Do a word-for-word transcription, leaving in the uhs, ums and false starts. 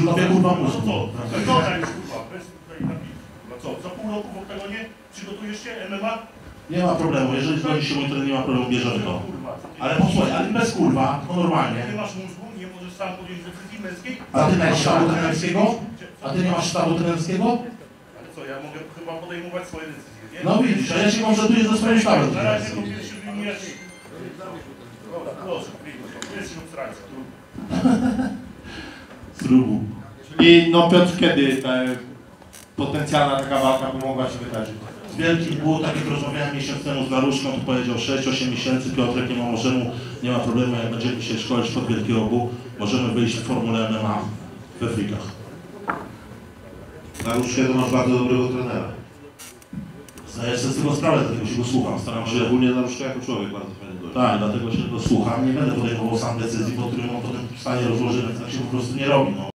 tobie kurwa mózgu. Co? Wygląda już kurwa, bez tutaj napisu. No co, za pół roku w oktagonie przygotujesz się M M A? Nie ma problemu, jeżeli zgodzi się mój trener, nie ma problemu, bierzemy to. Ale posłuchaj, ale bez kurwa, to normalnie. Nie masz mózgu, nie możesz sam podjąć decyzji męskiej? A ty masz sztabu trenerskiego? A ty nie masz sztabu trenerskiego? Ale co, ja mogę chyba podejmować swoje decyzje, nie? No widzisz, a ja się konsultuję ze swoim sztabem. Na razie to pierwszy wyjmujesz... Dobra, proszę, pierwszy obstrakcja. Spróbuj. Czyli no Piotr, kiedy ta potencjalna taka walka pomogła się wydarzyć? Z wielkim było, tak jak rozmawiałem miesiąc temu z Laruszką, to powiedział sześć osiem miesięcy, Piotrek, nie ma możemy, nie ma problemu, jak będziemy się szkolić pod Wielki Obu, możemy wyjść w formule M M A we frikach. Laruszkę to masz bardzo dobrego trenera. Zdaję sobie z tego sprawę, dlatego się go słucham, staram się... Szczególnie Laruszka jako człowiek bardzo fajny gość. Tak, dlatego się go słucham, nie będę podejmował sam decyzji, po którym on potem w stanie rozłożyć, tak się po prostu nie robi. No.